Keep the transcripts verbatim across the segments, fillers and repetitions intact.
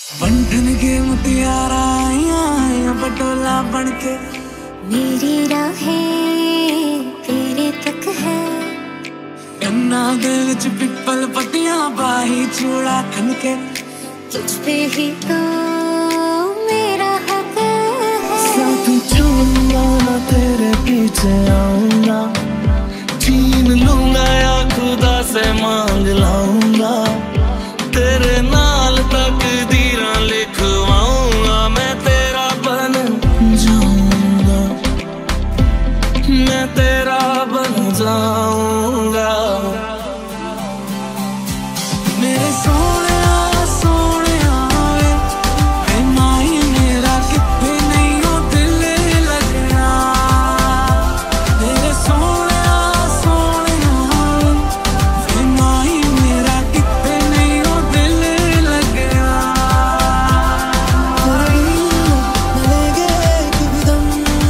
बंधन के मुटियारा आया पटोला बनके मेरी राहें तेरे तक है। कन्ना दे विच पिपल पतियां बाही चूड़ा खनके तुझ पे ही तो मेरा हक है। साथ चलूंगा ना तेरे पीछे आऊंगा, छीन लूंगा या खुदा से मांग लाऊंगा, तेरे नाल तकदीरां लिखवाऊंगा, मैं तेरा बन जाऊंगा, मैं तेरा बन जाऊंगा। मेरे सोने सोने वे माही मेरा कितने नहीं हो दिल लगना। मेरे सोने सोने वे माही मेरा कितने नहीं हो दिल लगना। मिलेंगे एक भी दम,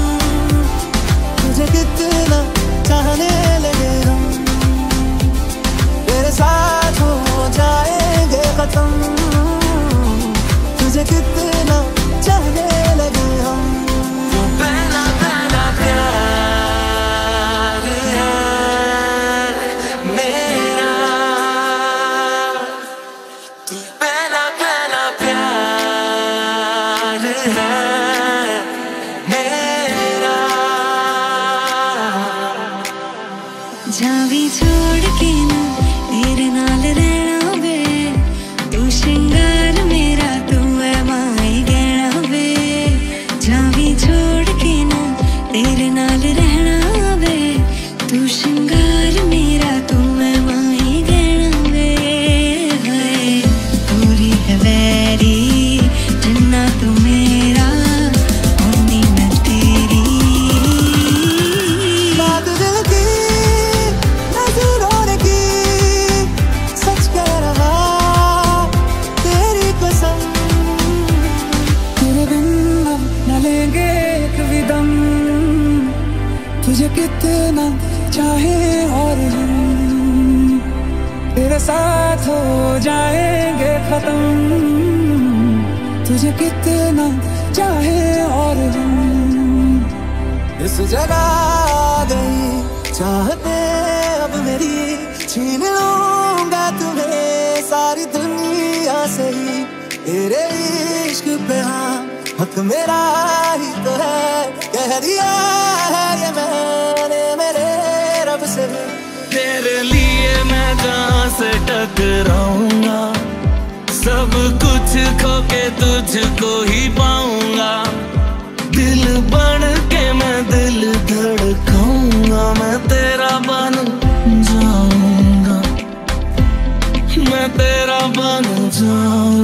तुझे कितना चाहने लगे हम, तेरे साथ हो जाएंगे खत्म, तुझे कितना चाहने लगे हम। वो पहला पहला प्यार है मेरा, तू पहला पहला प्यार है मेरा। जावी छोड़ के ना तेरे नाल रहना वे, तू श्रृंगार मेरा तू है माई गहना वे। जावी छोड़ के ना तेरे नाल रहना वे, तू श्रृंगार मेरा तू है माई गहना वे। हाय पूरी है वैरी जिन्ना तू मेरा होनी मैं तेरी। बात दिल की नजरों की सच कह रहा तेरी कसम, तेरे बिन अब न लेंगे एक भी दम, तुझे कितना चाहे और हम, तेरे साथ हो जाएंगे खत्म, तुझे कितना चाहे और हम। इस जगह आ गई चाहते अब मेरी, छीन लूंगा तुम्हें सारी दुनिया से ही, तेरे इश्क पे हाँ हक मेरा ही तो है, कह दिया है ये मैंने मेरे रब से। तेरे लिए मैं जहाँ से टकराऊंगा, सब कुछ खो के तुझको ही पाऊंगा, दिल बन के मैं दिल धड़काऊंगा, मैं तेरा बन जाऊंगा, मैं तेरा बन जाऊंगा।